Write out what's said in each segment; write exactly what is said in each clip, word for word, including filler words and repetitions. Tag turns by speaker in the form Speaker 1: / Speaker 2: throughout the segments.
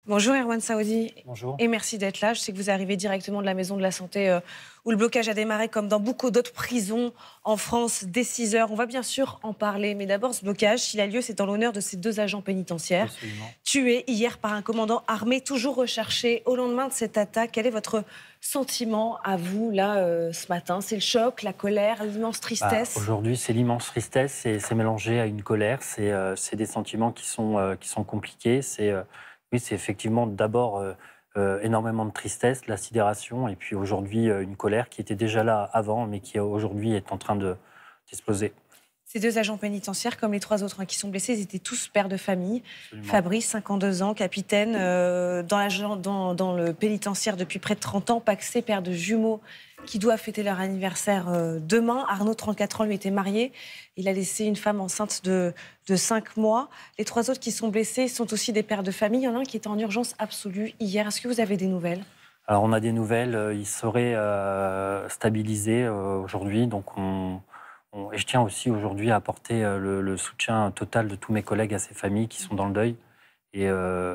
Speaker 1: Bonjour Erwan Saoudi.
Speaker 2: Bonjour.
Speaker 1: Et merci d'être là. Je sais que vous arrivez directement de la Maison de la Santé euh, où le blocage a démarré comme dans beaucoup d'autres prisons en France dès six heures. On va bien sûr en parler. Mais d'abord, ce blocage, s'il a lieu, c'est en l'honneur de ces deux agents pénitentiaires
Speaker 2: Absolument.
Speaker 1: tués hier par un commandant armé toujours recherché au lendemain de cette attaque. Quel est votre sentiment à vous, là, euh, ce matin? C'est le choc, la colère, l'immense tristesse?
Speaker 2: Bah, aujourd'hui, c'est l'immense tristesse et c'est mélangé à une colère. C'est euh, c'est des sentiments qui sont, euh, qui sont compliqués. C'est euh, oui, c'est effectivement d'abord euh, euh, énormément de tristesse, de la sidération et puis aujourd'hui euh, une colère qui était déjà là avant mais qui aujourd'hui est en train de, d'exploser.
Speaker 1: Ces deux agents pénitentiaires, comme les trois autres hein, qui sont blessés, ils étaient tous pères de famille.
Speaker 2: Absolument.
Speaker 1: Fabrice, cinquante-deux ans, capitaine, euh, dans, la, dans, dans le pénitentiaire depuis près de trente ans. Paxé, père de jumeaux, qui doivent fêter leur anniversaire euh, demain. Arnaud, trente-quatre ans, lui était marié. Il a laissé une femme enceinte de, de cinq mois. Les trois autres qui sont blessés sont aussi des pères de famille. Il y en a un qui était en urgence absolue hier. Est-ce que vous avez des nouvelles ?
Speaker 2: Alors on a des nouvelles. Il serait euh, stabilisé euh, aujourd'hui. Donc on... Et je tiens aussi aujourd'hui à apporter le, le soutien total de tous mes collègues à ces familles qui sont dans le deuil. Et, euh,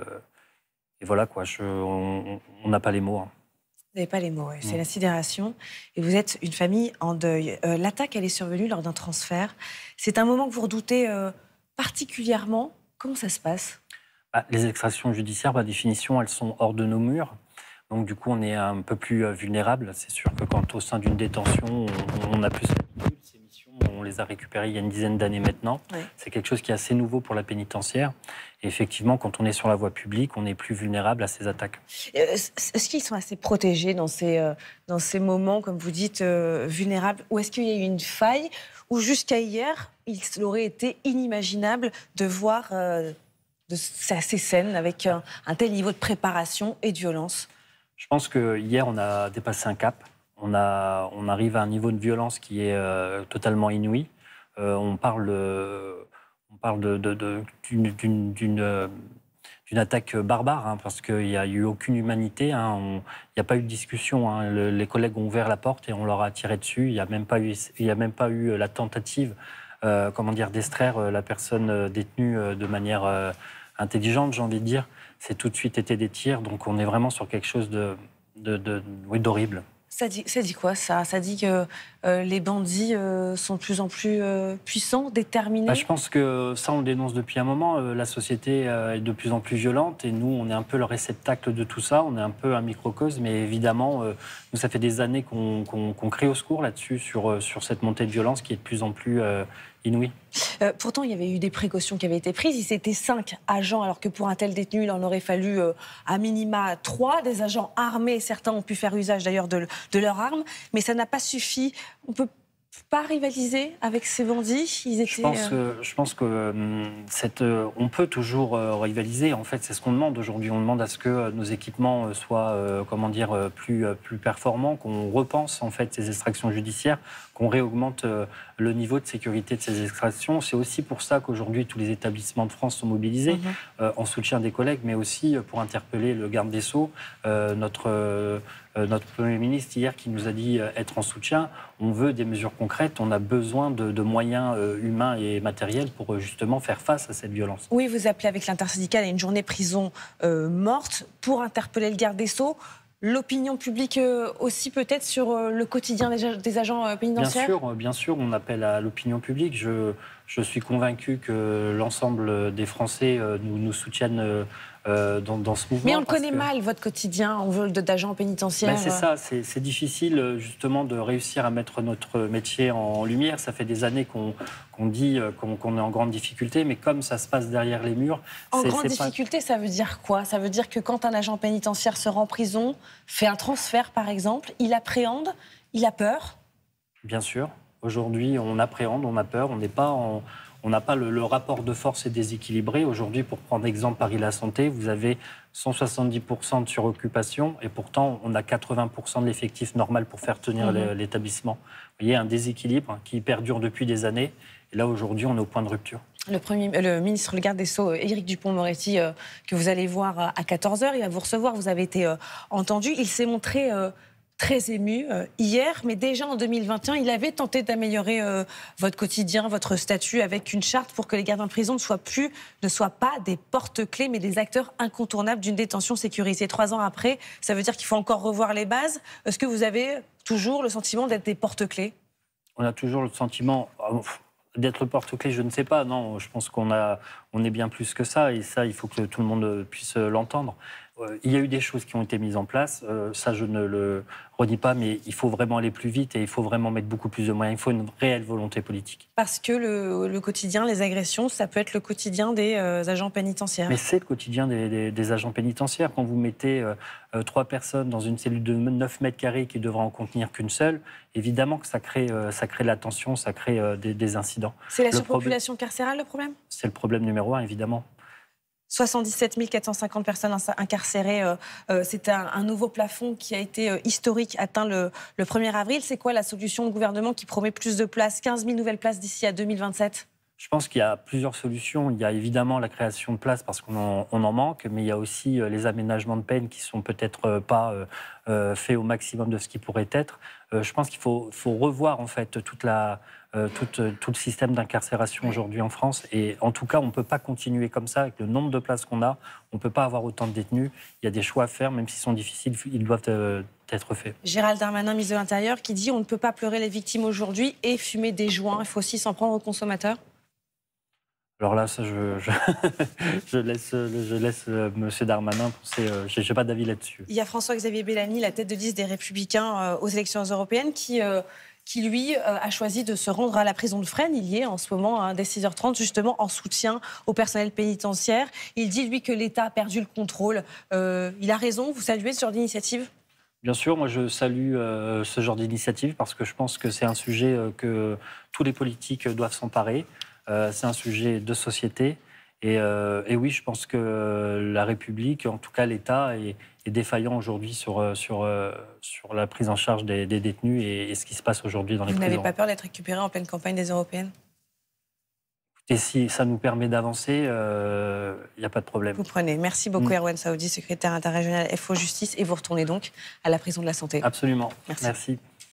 Speaker 2: et voilà, quoi, je, on n'a pas les mots. Hein.
Speaker 1: Vous n'avez pas les mots, ouais. C'est mmh. la sidération. Et vous êtes une famille en deuil. Euh, l'attaque, elle est survenue lors d'un transfert. C'est un moment que vous redoutez euh, particulièrement. Comment ça se passe ?
Speaker 2: bah, Les extractions judiciaires, par définition, elles sont hors de nos murs. Donc du coup, on est un peu plus vulnérable. C'est sûr que quand au sein d'une détention, on, on a plus l'habitude. Ces missions, on les a récupérées il y a une dizaine d'années maintenant. Oui. C'est quelque chose qui est assez nouveau pour la pénitentiaire. Et effectivement, quand on est sur la voie publique, on est plus vulnérable à ces attaques.
Speaker 1: Est-ce qu'ils sont assez protégés dans ces, euh, dans ces moments, comme vous dites, euh, vulnérables ? Ou est-ce qu'il y a eu une faille où jusqu'à hier, il aurait été inimaginable de voir euh, de ces scènes avec un, un tel niveau de préparation et de violence ?
Speaker 2: Je pense que hier, on a dépassé un cap. On, a, on arrive à un niveau de violence qui est euh, totalement inouï. Euh, on parle, euh, on parle de, de, de, d'une, d'une, d'une, euh, d'une attaque barbare, hein, parce qu'il n'y a eu aucune humanité. Hein, il n'y a pas eu de discussion. Hein, le, les collègues ont ouvert la porte et on leur a tiré dessus. Il n'y a même pas eu, il y a même pas eu la tentative euh, comment dire, d'extraire la personne détenue de manière euh, intelligente, j'ai envie de dire. C'est tout de suite été des tirs, donc on est vraiment sur quelque chose de, de, de, oui, d'horrible.
Speaker 1: Ça dit, ça dit quoi, ça ? Ça dit que euh, les bandits euh, sont de plus en plus euh, puissants, déterminés ?
Speaker 2: bah, Je pense que ça, on le dénonce depuis un moment. Euh, la société euh, est de plus en plus violente et nous, on est un peu le réceptacle de tout ça. On est un peu un microcosme, mais évidemment, euh, nous, ça fait des années qu'on, qu'on, qu'on crie au secours là-dessus, sur, sur cette montée de violence qui est de plus en plus euh, inouïe.
Speaker 1: Euh, pourtant, il y avait eu des précautions qui avaient été prises. Ils étaient cinq agents, alors que pour un tel détenu, il en aurait fallu euh, à minima trois. Des agents armés, certains ont pu faire usage d'ailleurs de, de leurs armes, mais ça n'a pas suffi. On ne peut pas rivaliser avec ces bandits. Ils étaient,
Speaker 2: je pense que, je pense que euh, cette, euh, on peut toujours euh, rivaliser. En fait, c'est ce qu'on demande aujourd'hui. On demande à ce que euh, nos équipements euh, soient, euh, comment dire, euh, plus, euh, plus performants, qu'on repense en fait ces extractions judiciaires, qu'on réaugmente euh, le niveau de sécurité de ces extractions. C'est aussi pour ça qu'aujourd'hui tous les établissements de France sont mobilisés mmh. euh, en soutien des collègues, mais aussi pour interpeller le garde des Sceaux, euh, notre euh, notre Premier ministre hier qui nous a dit être en soutien. On veut des mesures concrètes, on a besoin de, de moyens humains et matériels pour justement faire face à cette violence.
Speaker 1: Oui, vous appelez avec l'intersyndicale à une journée prison euh, morte pour interpeller le garde des Sceaux. L'opinion publique aussi peut-être sur le quotidien des agents pénitentiaires ?
Speaker 2: Bien sûr, bien sûr, on appelle à l'opinion publique. Je, je suis convaincu que l'ensemble des Français nous, nous soutiennent euh, dans, dans ce mouvement.
Speaker 1: Mais on le connaît que... mal, votre quotidien, en vol d'agents pénitentiaires.
Speaker 2: Ben c'est ça, c'est, c'est difficile justement de réussir à mettre notre métier en lumière. Ça fait des années qu'on, qu'on dit qu'on, qu'on est en grande difficulté, mais comme ça se passe derrière les murs...
Speaker 1: En
Speaker 2: c'est,
Speaker 1: grande
Speaker 2: c'est
Speaker 1: difficulté,
Speaker 2: pas...
Speaker 1: ça veut dire quoi ? Ça veut dire que quand un agent pénitentiaire se rend en prison, fait un transfert par exemple, il appréhende, il a peur ?
Speaker 2: Bien sûr. Aujourd'hui, on appréhende, on a peur, on n'est pas en... On n'a pas le, le rapport de force est déséquilibré. Aujourd'hui, pour prendre exemple Paris-La Santé, vous avez cent soixante-dix pour cent de suroccupation et pourtant, on a quatre-vingts pour cent de l'effectif normal pour faire tenir mmh. l'établissement. Vous voyez, un déséquilibre qui perdure depuis des années. Et là, aujourd'hui, on est au point de rupture.
Speaker 1: Le, premier, le ministre, le garde des Sceaux, Éric Dupond-Moretti, euh, que vous allez voir à quatorze heures, il va vous recevoir. Vous avez été euh, entendu. Il s'est montré... Euh, très ému euh, hier, mais déjà en deux mille vingt et un, il avait tenté d'améliorer euh, votre quotidien, votre statut avec une charte pour que les gardiens de prison ne soient plus, ne soient pas des porte-clés, mais des acteurs incontournables d'une détention sécurisée. Trois ans après, ça veut dire qu'il faut encore revoir les bases. Est-ce que vous avez toujours le sentiment d'être des porte-clés?
Speaker 2: On a toujours le sentiment d'être porte-clés, je ne sais pas. Non, je pense qu'on a, on est bien plus que ça, et ça, il faut que tout le monde puisse l'entendre. Il y a eu des choses qui ont été mises en place, euh, ça je ne le redis pas, mais il faut vraiment aller plus vite et il faut vraiment mettre beaucoup plus de moyens. Il faut une réelle volonté politique.
Speaker 1: Parce que le, le quotidien, les agressions, ça peut être le quotidien des euh, agents pénitentiaires.
Speaker 2: Mais c'est le quotidien des, des, des agents pénitentiaires. Quand vous mettez euh, euh, trois personnes dans une cellule de neuf mètres carrés qui devra en contenir qu'une seule, évidemment que ça crée, euh, ça crée de la tension, ça crée euh, des, des incidents.
Speaker 1: C'est la surpopulation carcérale le problème?
Speaker 2: C'est le problème numéro un, évidemment.
Speaker 1: soixante-dix-sept mille quatre cent cinquante personnes incarcérées, euh, euh, c'est un, un nouveau plafond qui a été euh, historique, atteint le, le premier avril. C'est quoi la solution du gouvernement qui promet plus de places, quinze mille nouvelles places d'ici à deux mille vingt-sept?
Speaker 2: Je pense qu'il y a plusieurs solutions. Il y a évidemment la création de places parce qu'on en, on en manque, mais il y a aussi euh, les aménagements de peine qui sont peut-être euh, pas euh, euh, faits au maximum de ce qui pourrait être. Euh, je pense qu'il faut, faut revoir en fait toute la, euh, tout, euh, tout le système d'incarcération aujourd'hui en France. Et en tout cas, on ne peut pas continuer comme ça avec le nombre de places qu'on a. On ne peut pas avoir autant de détenus. Il y a des choix à faire, même s'ils sont difficiles, ils doivent euh, être faits.
Speaker 1: Gérald Darmanin, ministre de l'Intérieur, qui dit on ne peut pas pleurer les victimes aujourd'hui et fumer des joints. Il faut aussi s'en prendre aux consommateurs.
Speaker 2: Alors là, ça, je, je, je laisse, je laisse euh, M. Darmanin penser. Euh, je n'ai pas d'avis là-dessus.
Speaker 1: Il y a François-Xavier Bellamy, la tête de liste des Républicains euh, aux élections européennes, qui, euh, qui lui, euh, a choisi de se rendre à la prison de Fresnes. Il y est en ce moment, hein, dès six heures trente, justement en soutien au personnel pénitentiaire. Il dit, lui, que l'État a perdu le contrôle. Euh, il a raison. Vous saluez ce genre d'initiative?
Speaker 2: Bien sûr, moi je salue euh, ce genre d'initiative parce que je pense que c'est un sujet euh, que tous les politiques doivent s'emparer. Euh, c'est un sujet de société. Et, euh, et oui, je pense que la République, en tout cas l'État, est, est défaillant aujourd'hui sur, sur, sur la prise en charge des, des détenus et, et ce qui se passe aujourd'hui dans les
Speaker 1: prisons. Vous n'avez pas peur d'être récupéré en pleine campagne des européennes?
Speaker 2: Et si ça nous permet d'avancer, il euh, n'y a pas de problème.
Speaker 1: Vous prenez. Merci beaucoup, mmh. Erwan Saoudi, secrétaire interrégional F O Justice. Et vous retournez donc à la prison de la Santé.
Speaker 2: Absolument.
Speaker 1: Merci.
Speaker 2: Merci.